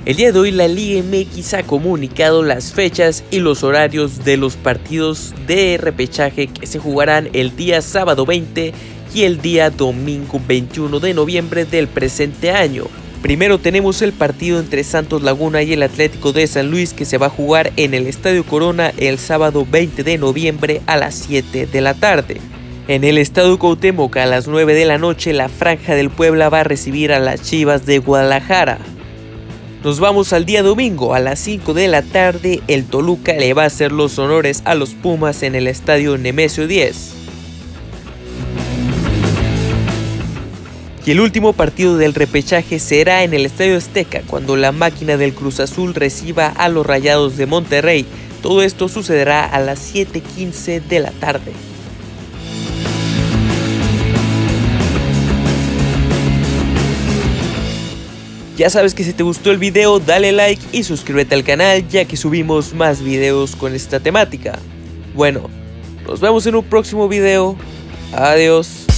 El día de hoy la Liga MX ha comunicado las fechas y los horarios de los partidos de repechaje que se jugarán el día sábado 20 y el día domingo 21 de noviembre del presente año. Primero tenemos el partido entre Santos Laguna y el Atlético de San Luis, que se va a jugar en el Estadio Corona el sábado 20 de noviembre a las 7 de la tarde. En el Estadio Cuauhtémoc a las 9 de la noche la Franja del Puebla va a recibir a las Chivas de Guadalajara. Nos vamos al día domingo a las 5 de la tarde, el Toluca le va a hacer los honores a los Pumas en el Estadio Nemesio 10. Y el último partido del repechaje será en el Estadio Azteca, cuando la máquina del Cruz Azul reciba a los Rayados de Monterrey. Todo esto sucederá a las 7:15 de la tarde. Ya sabes que si te gustó el video, dale like y suscríbete al canal, ya que subimos más videos con esta temática. Bueno, nos vemos en un próximo video. Adiós.